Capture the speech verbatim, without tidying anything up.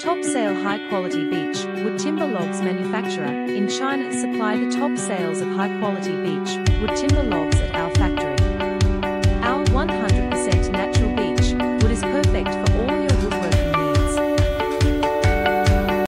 top sale high-quality beech wood timber logs manufacturer in China supply the top sales of high-quality beech wood timber logs at our factory. Our one hundred percent natural beech wood is perfect for